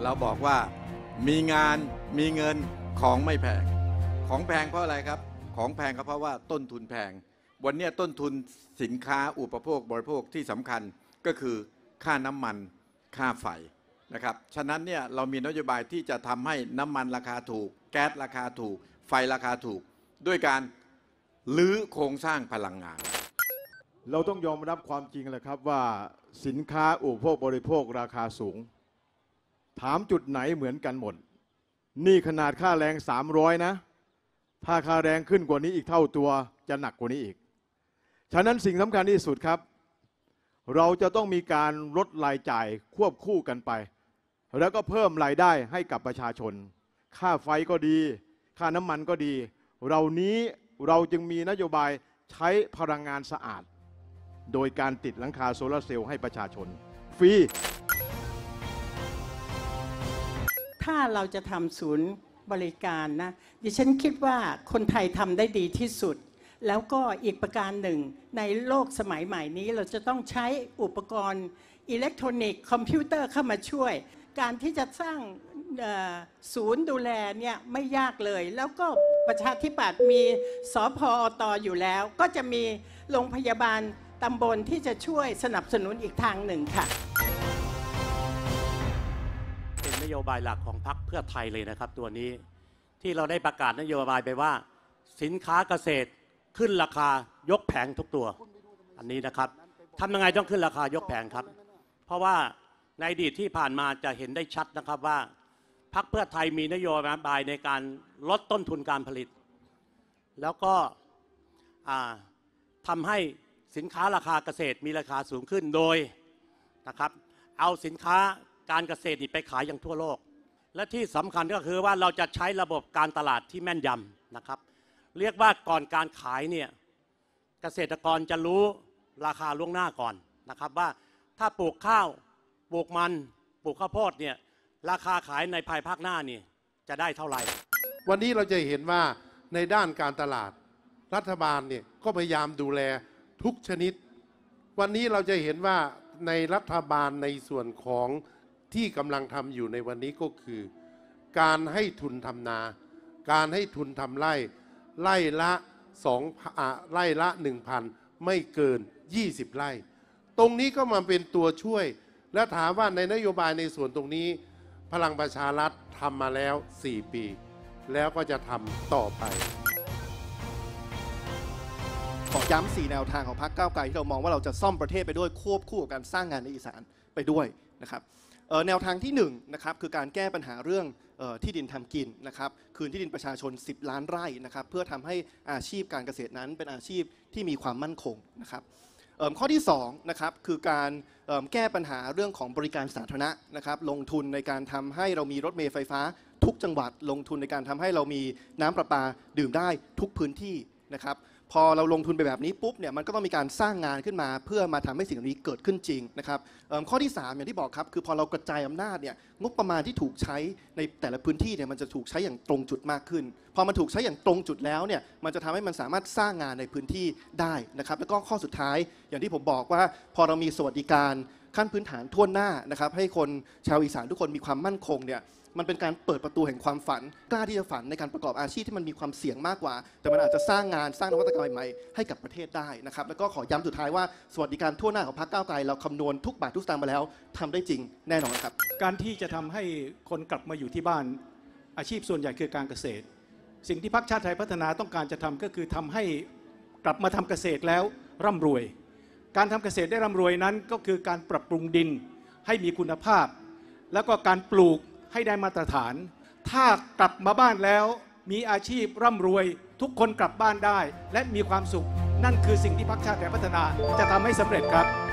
เราบอกว่ามีงานมีเงินของไม่แพงของแพงเพราะอะไรครับของแพงก็เพราะว่าต้นทุนแพงวันนี้ต้นทุนสินค้าอุปโภคบริโภคที่สำคัญก็คือค่าน้ำมันค่าไฟนะครับฉะนั้นเนี่ยเรามีนโยบายที่จะทำให้น้ำมันราคาถูกแก๊สราคาถูกไฟราคาถูกด้วยการรื้อโครงสร้างพลังงานเราต้องยอมรับความจริงแหละครับว่าสินค้าอุปโภคบริโภคราคาสูงถามจุดไหนเหมือนกันหมดนี่ขนาดค่าแรง300นะถ้าค่าแรงขึ้นกว่านี้อีกเท่าตัวจะหนักกว่านี้อีกฉะนั้นสิ่งสำคัญที่สุดครับเราจะต้องมีการลดรายจ่ายควบคู่กันไปแล้วก็เพิ่มรายได้ให้กับประชาชนค่าไฟก็ดีค่าน้ำมันก็ดีเราจึงมีนโยบายใช้พลังงานสะอาดโดยการติดหลังคาโซลาร์เซลล์ให้ประชาชนฟรีถ้าเราจะทำศูนย์บริการนะดิฉันคิดว่าคนไทยทำได้ดีที่สุดแล้วก็อีกประการหนึ่งในโลกสมัยใหม่นี้เราจะต้องใช้อุปกรณ์อิเล็กทรอนิกส์คอมพิวเตอร์เข้ามาช่วยการที่จะสร้างศูนย์ดูแลเนี่ยไม่ยากเลยแล้วก็ประชาธิปัตย์มีสพอตอยู่แล้วก็จะมีโรงพยาบาลตำบลที่จะช่วยสนับสนุนอีกทางหนึ่งค่ะเป็นนโยบายหลักของพรรคเพื่อไทยเลยนะครับตัวนี้ที่เราได้ประกาศนโยบายไปว่าสินค้าเกษตรขึ้นราคายกแผงทุกตัวอันนี้นะครับทำยังไงต้องขึ้นราคายกแผงครับเพราะว่าในอดีตที่ผ่านมาจะเห็นได้ชัดนะครับว่าพรรคเพื่อไทยมีนโยบายในการลดต้นทุนการผลิตแล้วก็ทำให้สินค้าราคาเกษตรมีราคาสูงขึ้นโดยนะครับเอาสินค้าการเกษตรนี่ไปขายอย่างทั่วโลกและที่สำคัญก็คือว่าเราจะใช้ระบบการตลาดที่แม่นยำนะครับเรียกว่าก่อนการขายเนี่ยเกษตรกรจะรู้ราคาล่วงหน้าก่อนนะครับว่าถ้าปลูกข้าวปลูกมันปลูกข้าวโพดเนี่ยราคาขายในภายภาคหน้านี่จะได้เท่าไหร่วันนี้เราจะเห็นว่าในด้านการตลาดรัฐบาลเนี่ยก็พยายามดูแลทุกชนิดวันนี้เราจะเห็นว่าในรัฐบาลในส่วนของที่กำลังทำอยู่ในวันนี้ก็คือการให้ทุนทำนาการให้ทุนทำไร่ละไร่ละ 1,000 ไม่เกิน20 ไร่ตรงนี้ก็มาเป็นตัวช่วยและถามว่าในนโยบายในส่วนตรงนี้พลังประชารัฐทำมาแล้ว4 ปีแล้วก็จะทำต่อไปขอย้ำ4 แนวทางของพรรคก้าวไกลที่เรามองว่าเราจะซ่อมประเทศไปด้วยควบคู่กับการสร้างงานในอีสานไปด้วยนะครับแนวทางที่1นะครับคือการแก้ปัญหาเรื่องที่ดินทำกินนะครับคืนที่ดินประชาชน10 ล้านไร่นะครับเพื่อทำให้อาชีพการเกษตรนั้นเป็นอาชีพที่มีความมั่นคงนะครับข้อที่2นะครับคือการแก้ปัญหาเรื่องของบริการสาธารณะนะครับลงทุนในการทำให้เรามีรถเมล์ไฟฟ้าทุกจังหวัดลงทุนในการทำให้เรามีน้ำประปาดื่มได้ทุกพื้นที่นะครับพอเราลงทุนไปแบบนี้ปุ๊บเนี่ยมันก็ต้องมีการสร้างงานขึ้นมาเพื่อมาทำให้สิ่งนี้เกิดขึ้นจริงนะครับข้อที่3อย่างที่บอกครับคือพอเรากระจายอำนาจเนี่ยงบประมาณที่ถูกใช้ในแต่ละพื้นที่เนี่ยมันจะถูกใช้อย่างตรงจุดมากขึ้นพอมันถูกใช้อย่างตรงจุดแล้วเนี่ยมันจะทำให้มันสามารถสร้างงานในพื้นที่ได้นะครับแล้วก็ข้อสุดท้ายอย่างที่ผมบอกว่าพอเรามีสวัสดิการขั้นพื้นฐานทั่วหน้านะครับให้คนชาวอีสานทุกคนมีความมั่นคงเนี่ยมันเป็นการเปิดประตูแห่งความฝันกล้าที่จะฝันในการประกอบอาชีพที่มันมีความเสี่ยงมากกว่าแต่มันอาจจะสร้างงานสร้างนวัตกรรมใหม่ๆให้กับประเทศได้นะครับแล้วก็ขอย้ำสุดท้ายว่าสวัสดิการทั่วหน้าของพรรคก้าวไกลเราคำนวณทุกบาททุกสตางค์มาแล้วทำได้จริงแน่นอนครับการที่จะทำให้คนกลับมาอยู่ที่บ้านอาชีพส่วนใหญ่คือการเกษตรสิ่งที่พรรคชาติไทยพัฒนาต้องการจะทำก็คือทำให้กลับมาทำเกษตรแล้วร่ำรวยการทำเกษตรได้ร่ำรวยนั้นก็คือการปรับปรุงดินให้มีคุณภาพแล้วก็การปลูกให้ได้มาตรฐานถ้ากลับมาบ้านแล้วมีอาชีพร่ำรวยทุกคนกลับบ้านได้และมีความสุขนั่นคือสิ่งที่พรรคชาติไทยพัฒนาจะทำให้สำเร็จครับ